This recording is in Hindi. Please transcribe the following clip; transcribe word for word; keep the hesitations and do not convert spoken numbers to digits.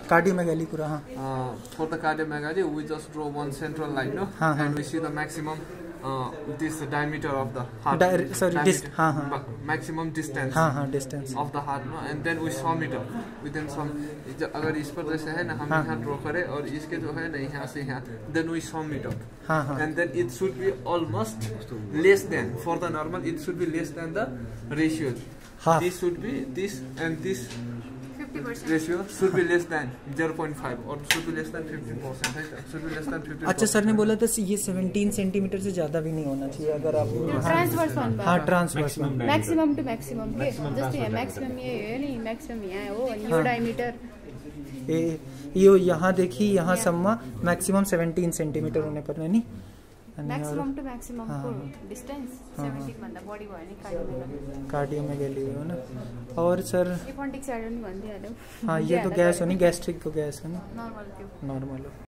कार्डियोमेगाली कुरा हाँ Uh, for the cardiomegaly, we just draw one central line, no? हाँ, हाँ. And we see the maximum, uh, this diameter of the heart. Di- sorry, dis- diameter, हाँ, हाँ. ma- maximum distance हाँ हाँ distance of the heart, no? And then we sum it up within some. ज- अगर इस पर जैसे है ना हम हाँ. यहाँ ड्रॉ करें और इसके जो है ना यहाँ से यहाँ, then we sum it up. हाँ हाँ And then it should be almost less than, for the normal it should be less than the ratio. हाँ This should be this and this fifty percent. ratio should be less than zero point five or should be less than fifty percent, right? Should be less than fifty percent. अच्छा सर ने बोला था ये सत्रह सेंटीमीटर से ज़्यादा भी नहीं होना चाहिए अगर आप ट्रांसवर्स वन हाँ ट्रांसवर्स में मैक्सिमम टू मैक्सिमम के जस्तै यहाँ मैक्सिमम ये हो नि मैक्सिमम यहाँ हो अनि यो डायमिटर ए यो यहाँ देखिए यहाँ सम्मा मैक्सिमम सत्रह सेंटीमीटर होने पर नहीं अनि मैक्सिमम टू मैक्सिमम को डिस्टेंस सत्तर भन्दा बढी भयो नि कार्डियोमेगाली कार्डियोमेगाली हो ना और सर एपोन्टिक साइड पनि भन्दिहाल्यो हाँ ये तो गैस हो नहीं गैस्ट्रिक तो गैस है ना नर्मल त्यो नॉर्मल हो